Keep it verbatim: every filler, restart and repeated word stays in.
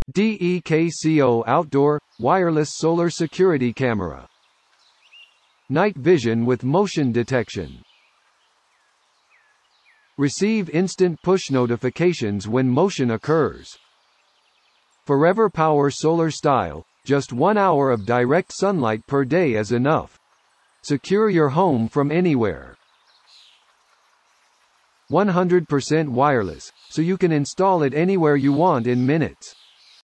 DEKCO Outdoor Wireless Solar Security Camera. Night vision with motion detection. Receive instant push notifications when motion occurs. Forever power solar style, just one hour of direct sunlight per day is enough. Secure your home from anywhere. one hundred percent wireless, so you can install it anywhere you want in minutes.